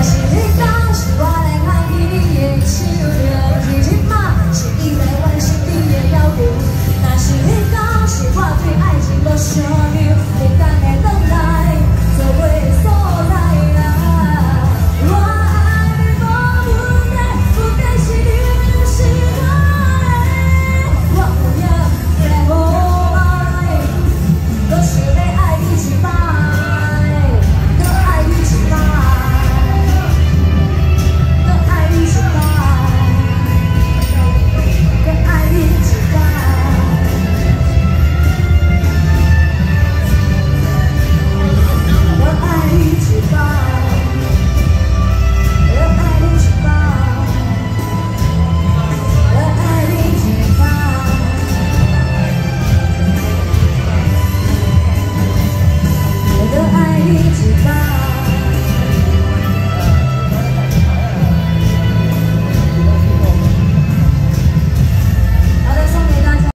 是你讲，是我来爱你的手着，其实嘛是你来完成你的要求。若是你讲，是我对爱情无相。